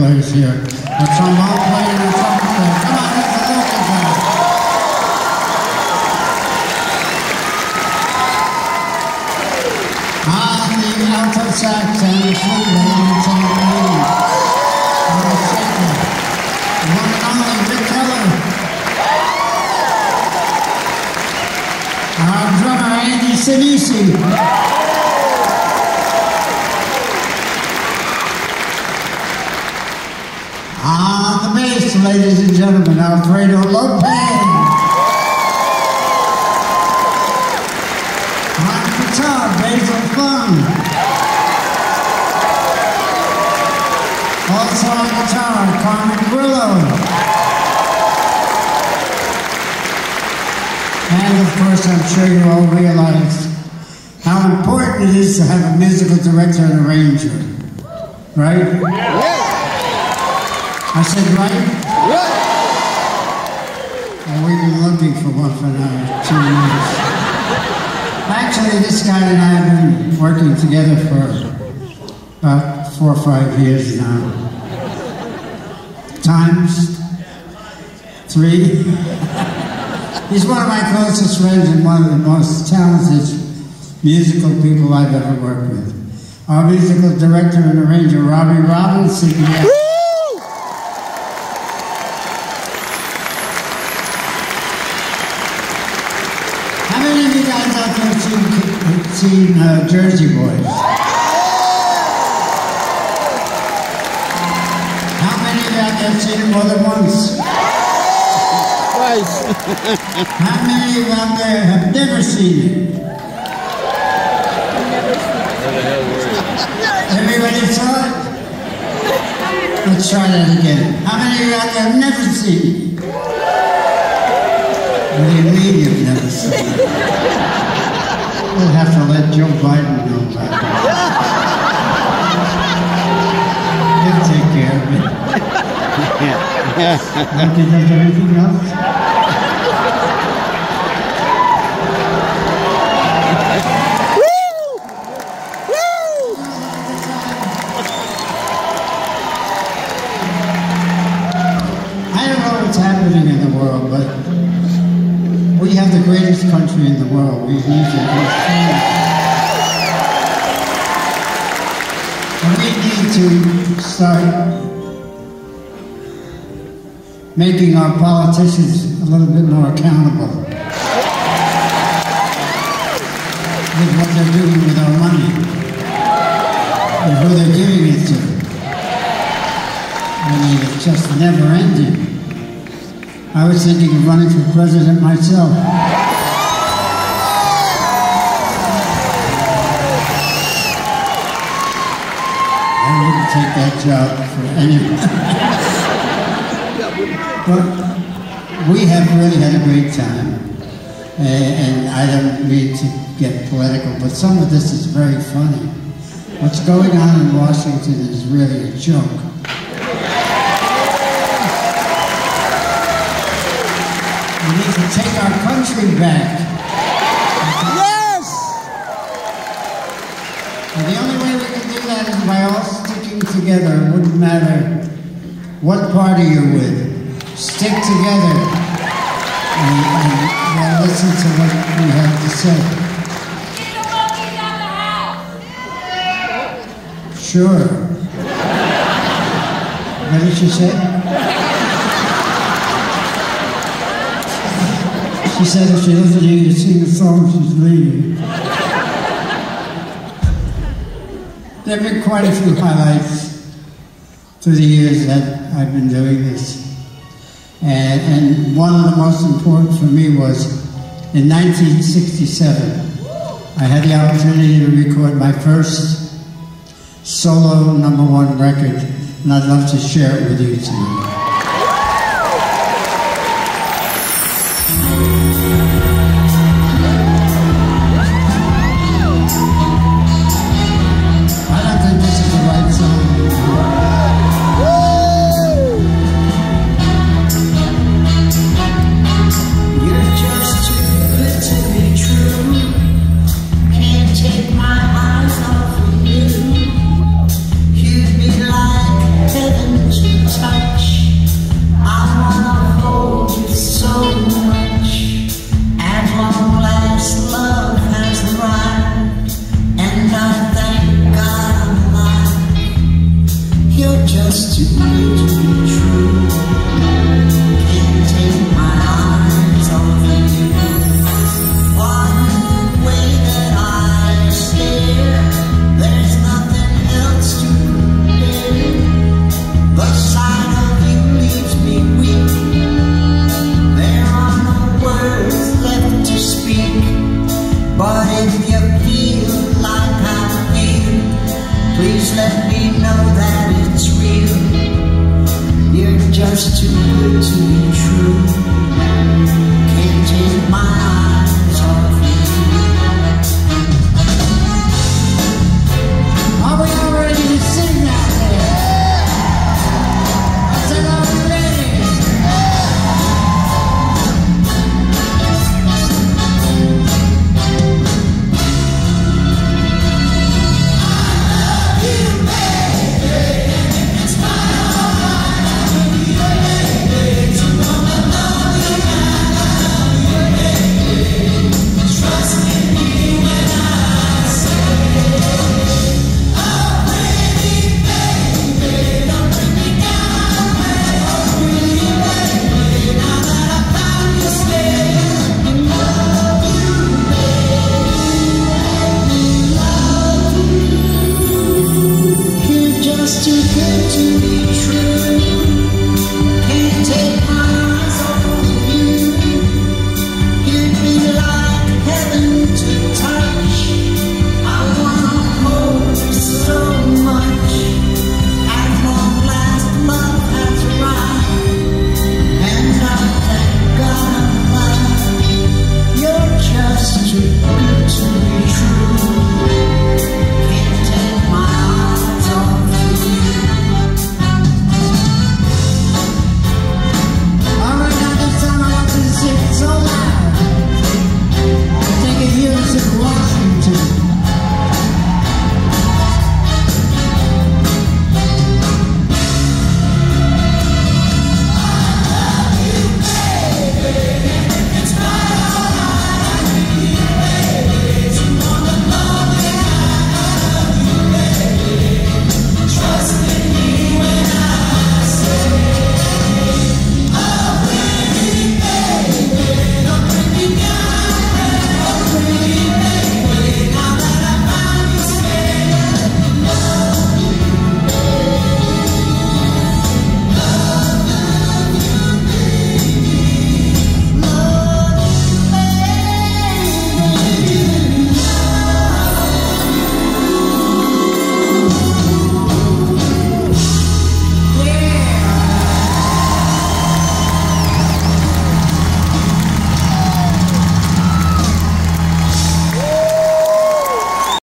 players here. A trombone player and a trumpet player. Come on, that's a local guy. The alto sax and the flute and tambourine. And the shaker. The one and only Rick Keller. Our drummer, Andy Sinisi. On the bass, ladies and gentlemen, Alfredo Lopez. On guitar, Basil Fung. Also on guitar, Carmen Grillo. And of course, I'm sure you all realize how important it is to have a musical director and arranger. Right? Yeah. I said right? Right. And we've been looking for one for now 2 years. Actually, this guy and I have been working together for about 4 or 5 years now. Times 3. He's one of my closest friends and one of the most talented musical people I've ever worked with. Our musical director and arranger, Robbie Robinson. How many of you guys out there seen Jersey Boys? How many of you out there seen it more than once? Twice. How many of you out there have never seen it? Everybody saw it? Let's try that again. How many of you out there have never seen it? What do you mean you've never seen it? We'll have to let Joe Biden know about that. He'll take care of it. Like he does everything else. I don't know what's happening in the world, but we have the greatest country in the world. We need to and we need to start making our politicians a little bit more accountable with what they're doing with our money and who they're giving it to. I mean, it's just never ending. I was thinking of running for president myself. I wouldn't take that job for anyone. But we have really had a great time. And I don't mean to get political, but some of this is very funny. What's going on in Washington is really a joke. We need to take our country back. Yes! And the only way we can do that is by all sticking together. It wouldn't matter what party you're with. Stick together and listen to what we have to say. Get the monkeys out the house! Sure. What did she say? She said if she doesn't hear you sing a song, she's leaving. There have been quite a few highlights through the years that I've been doing this. And one of the most important for me was in 1967. I had the opportunity to record my first solo #1 record, and I'd love to share it with you tonight. Heaven good to be true. Can't take my eyes